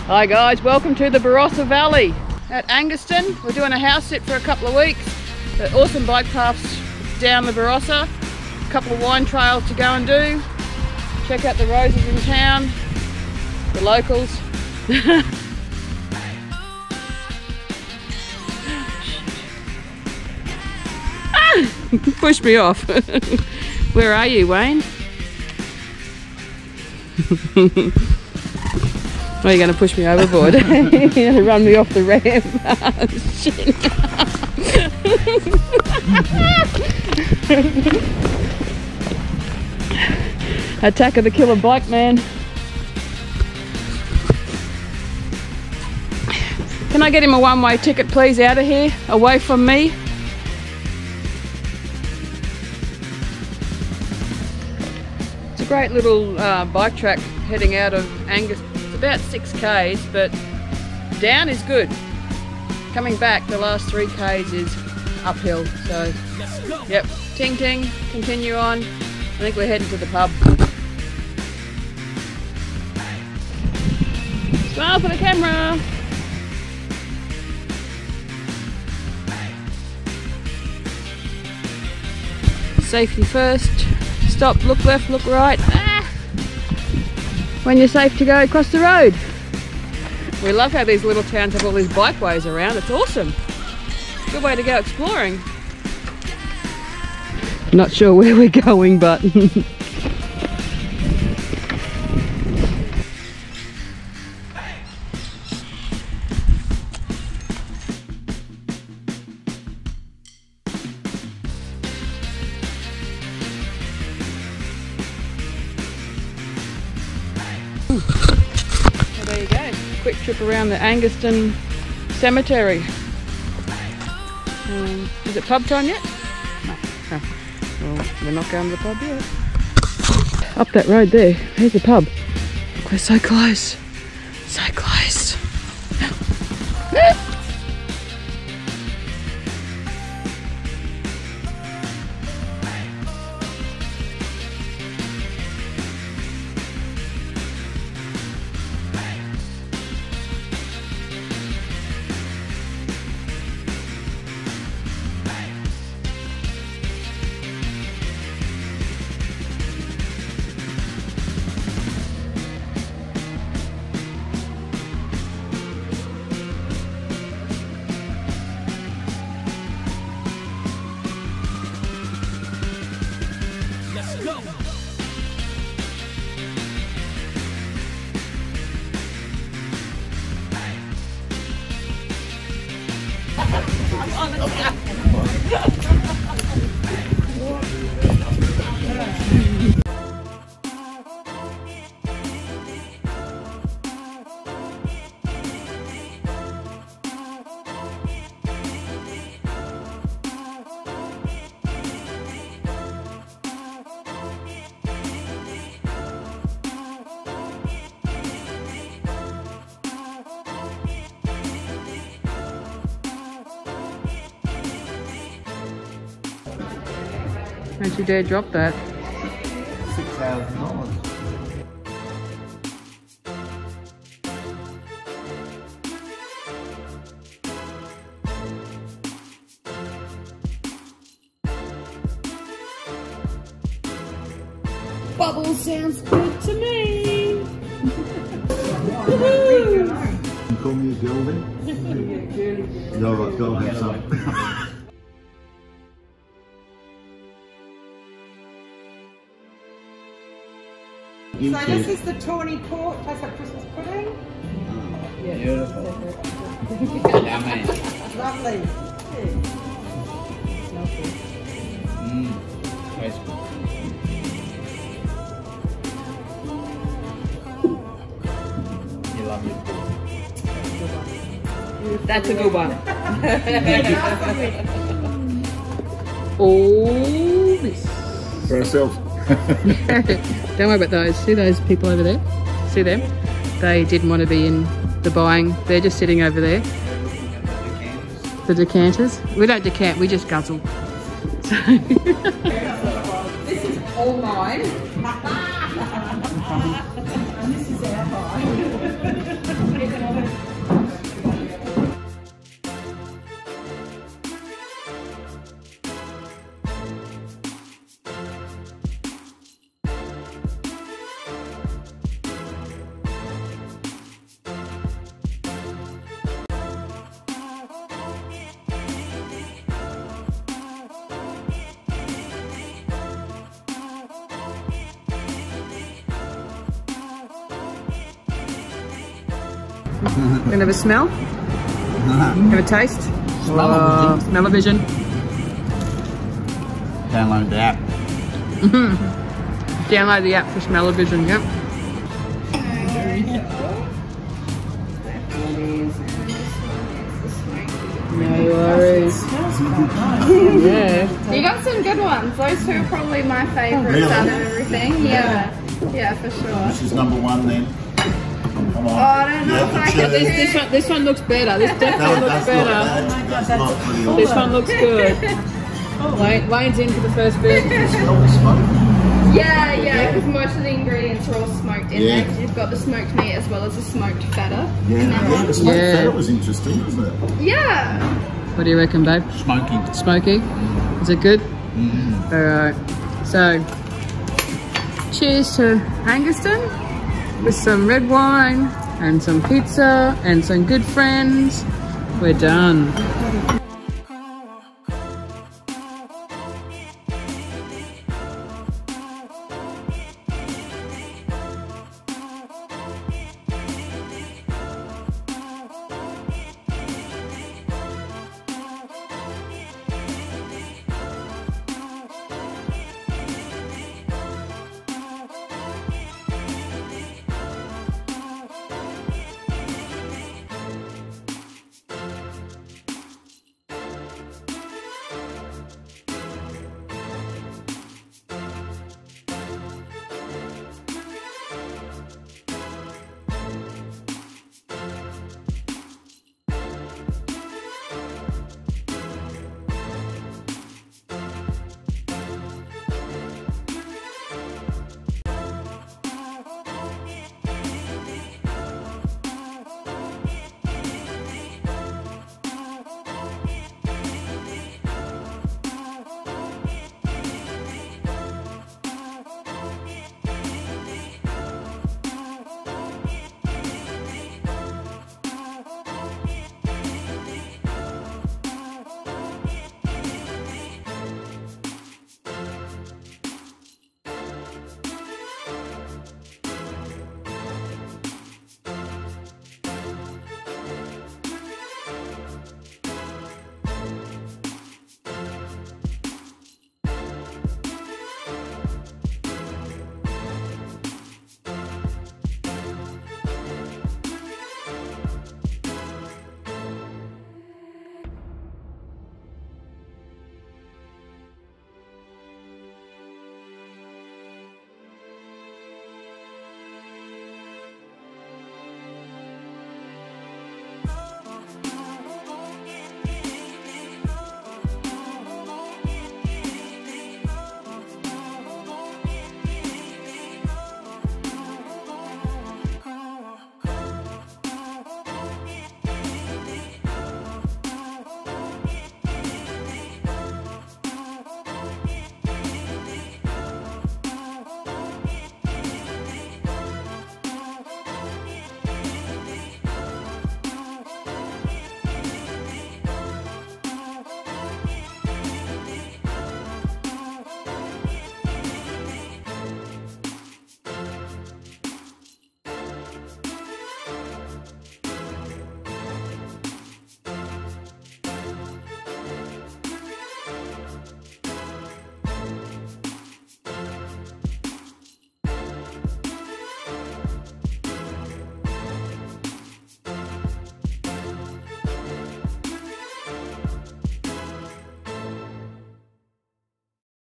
Hi guys, welcome to the Barossa Valley at Angaston. We're doing a house sit for a couple of weeks. The awesome bike paths down the Barossa. A couple of wine trails to go and do. Check out the roses in town, the locals. Push me off. Where are you, Wayne? Are you going to push me overboard? You're going to run me off the ramp. Shit. Attack of the killer bike man. Can I get him a one-way ticket please, out of here, away from me? It's a great little bike track heading out of Angaston. It's about 6 k's, but down is good. Coming back, the last 3 k's is uphill, so yep, ting ting, continue on. I think we're heading to the pub. Smile for the camera. Safety first. Stop, look left, look right. When you're safe to go across the road. We love how these little towns have all these bikeways around. It's awesome. Good way to go exploring. Not sure where we're going, but well, there you go. Quick trip around the Angaston cemetery. Is it pub time yet? No. Oh. Well, we're not going to the pub yet. Up that road there, there's the pub. We're so close. So close. Don't you dare drop that. $6,000. Bubble sounds good to me. You call me a girl then? No, right, go and have some. So this is the tawny port, tastes like Christmas pudding. Beautiful. Yummy. Lovely. Tastes good. You love your food. That's a good one. Oh, this. For ourselves. Don't worry about those. See those people over there? See them? They didn't want to be in the buying. They're just sitting over there. The decanters. We don't decant, we just guzzle. So This is all mine. And this is our mine. Gonna have a smell? Have a taste? Smell-o-vision. Download the app. Download the app for smell-o-vision, yep. No worries. Yeah. You got some good ones. Those two are probably my favourites out of everything. Yeah. Yeah, for sure. This is number one then. Come on. Oh, I don't know if I can do This one looks better. This definitely looks better. That's not pretty awesome. This one looks good. Wayne's in for the first bit. Smell the smoke. Yeah, because most of the ingredients are all smoked in there. 'Cause you've got the smoked meat as well as the smoked feta. Yeah, the smoked feta was interesting, wasn't it? Yeah. What do you reckon, babe? Smoky. Smoky? Is it good? Alright. So, cheers to Angaston with some red wine and some pizza and some good friends. We're done.